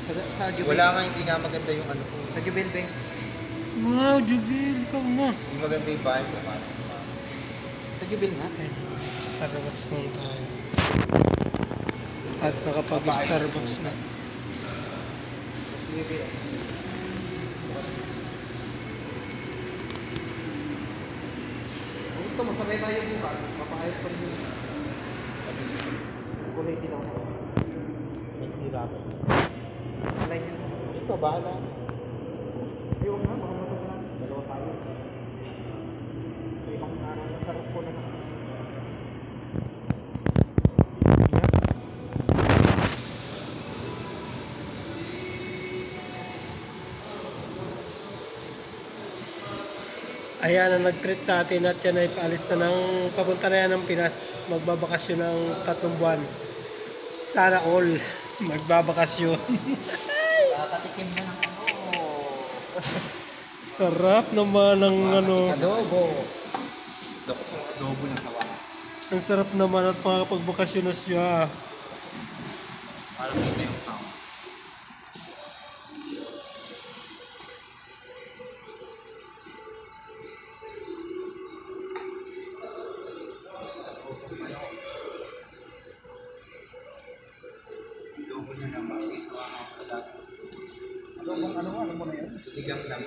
Sa Jubil. Wala nga, hindi nga maganda yung ano ko. Sa Jubil, Beng. Wow, Jubil, ikaw na. Hindi maganda yung bahay ko. Sa Jubil nga. Starbucks lang tayo. At nakapag-Starbucks na. Kung gusto mo, sabay tayo bukas. Papaayos pa rin yun. Kulay din ako. May sira ko. Kulay yun. Ito, bahala. Yung nga, baka matagalan. Dalawa tayo. Ibang araw na sarap ko naman. Ayan ang nag-treat sa atin at yan ay paalis na ng papunta na yan ng Pinas. Magbabakasyon ng 3 buwan. Sana all magbabakasyon. Kakatikim na ng ano. Sarap naman ng ano. Adobo. Adobo na sawa. Ang sarap naman at makapagbakasyon na siya. Parang kita yung count. Adobo na naman. May sawa nga ako sa lasa. Ano mo na yun? Sinigang lang.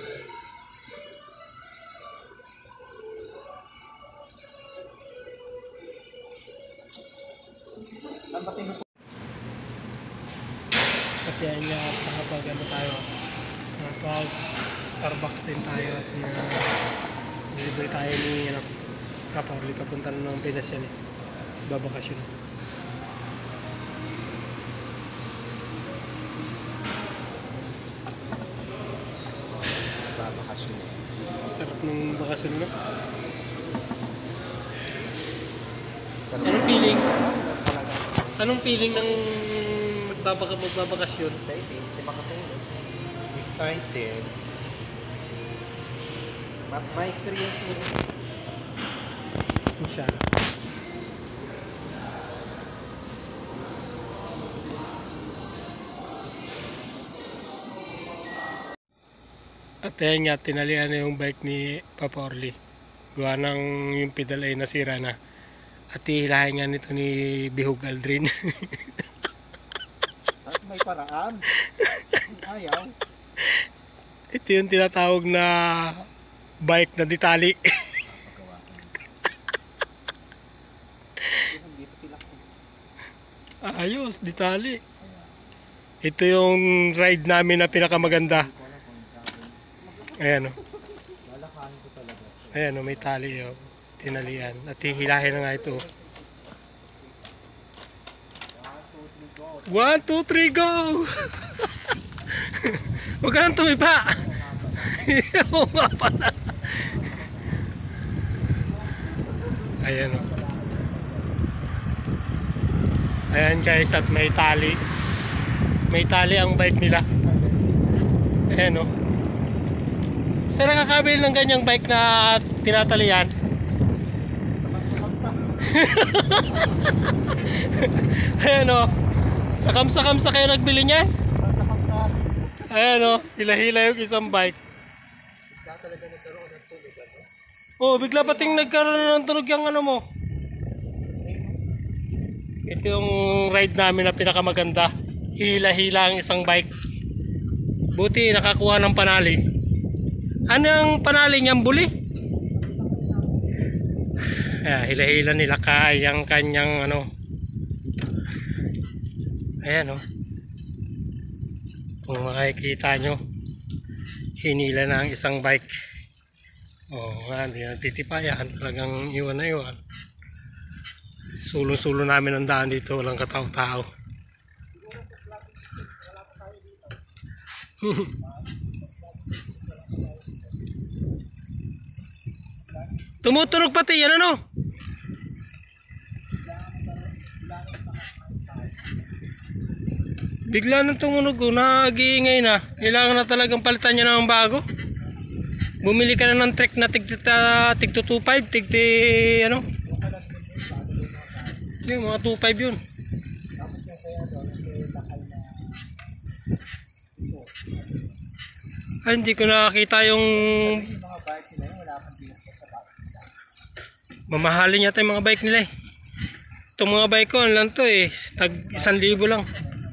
Saan ba tinupo? At yan nga at nakapag ano tayo. Nakapag Starbucks din tayo at na delivery tayo ni ano, Papa Orly papunta na ng Pinas yan eh. Babakasyon. Babakasyon. Sarap ng bakasyon na. Sarap. Anong feeling? Talaga. Anong feeling ng magbabakasyon? Exciting. Di ba kape? Excited. Ma-experience mo rin. Inshallah. At ayan nga, tinalian na yung bike ni Papa Orly. Gawa ng yung pedal ay nasira na. At ihilahin nga nito ni Bihog Aldrin. At may paraan. Ayaw. Ito yung tinatawag na bike na ditali. Dito sila. Ayos, ditali. Ito yung ride namin na pinakamaganda. Ayan o. Lalakahin ko talaga. Ayan o, may tali o. Tinalian. At hihilahin na nga ito. 1, 2, 3, go! Huwag ka nang tumipa! Umapalas. Ayan o. Ayan guys, at may tali. May tali ang bike nila. Ayan o. Saan nakakabili ng ganyang bike na tinatalian? Ayan o. Sakam-sakam kayo nagbili niyan? Ayan o. Hila-hila yung isang bike. Oh, bigla pating nagkaroon ng tunog yung ano mo. Ito yung ride namin na pinakamaganda. Hila-hila ang isang bike. Buti nakakuha ng panali. Ano ang panali niyang buli? Hila-hila nila kayang kanyang ano. Ayan o. Kung makikita nyo, hinila na ang isang bike. Nga, hindi natitipayan. Talagang iwan na iwan. Sulo-sulo namin ang daan dito. Walang katao-tao. Tumutunog pati yan ano? Bigla nang tumunog ko, nag-iingay na. Kailangan na talagang palitan niya ng bago. Bumili ka na ng trek na tig 225, ano? Yung mga 25 yun. Ay, hindi ko nakakita yung Yung mga bike nila yun, wala kang bigas sa bike. mamahalin yata yung mga bike nila eh. Itong mga bike ko, ano lang to eh, tag 1,000 lang.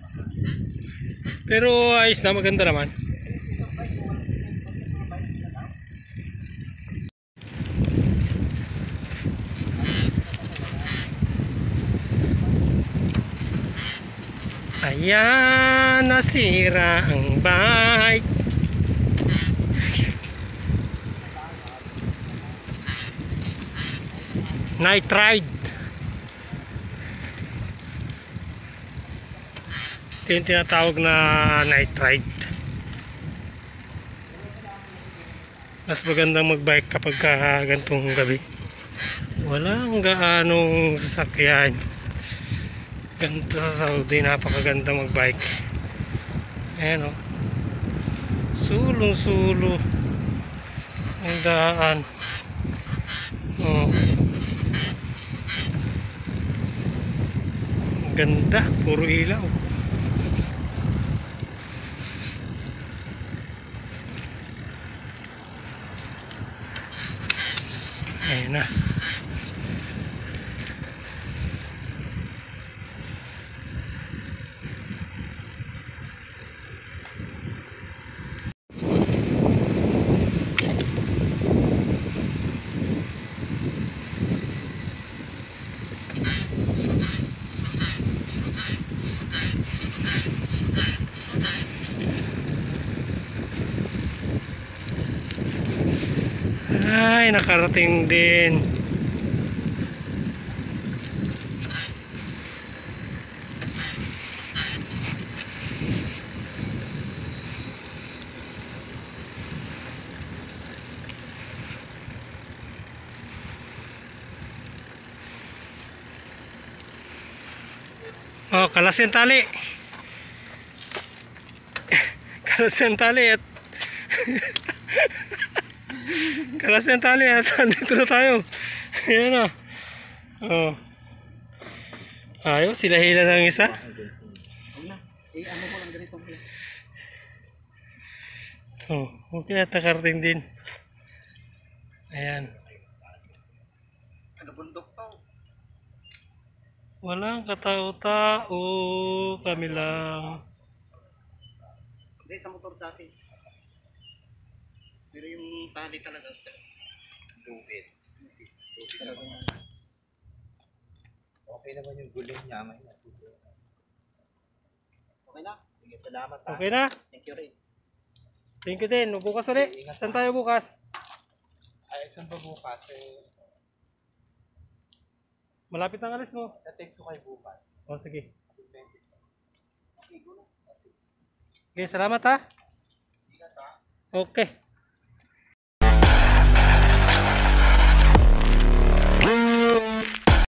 Pero ayos na, maganda naman. Ayan, nasira ang bike. Night ride. Ito yung tinatawag na night ride. Mas magandang magbike kapag gantong gabi. Walang gaanong sasakyan. Ganito sa Saudi, napakaganda magbike. Ayan o. Sulong-sulo ang daan. Oh. Ganda, puro ilaw. Ayan na. Ay, nakarating din. Oh, kalas yung tali. Kalas yung tali at kalas yung tali at andito na tayo. Ayan na. Oh. Ayos, sila hila ng isa. Ano na? Ano ko lang ganito. Oh, okay, at nakarating din. Ayan. Taga-bundok to. Walang katao-tao, kami lang. Hindi, sa motor dati. Pero yung tali talaga. Lubid. Lubid talaga. Okay naman yung guling niya. Okay na? Sige, salamat ha. Okay na? Thank you rin. Thank you din. Bukas ulit. Saan tayo bukas? Ay, saan ba bukas? Malapit ang alis mo. Text ko kayo bukas. O, sige. Okay, go na. Okay, salamat ha. Sige ha. Okay.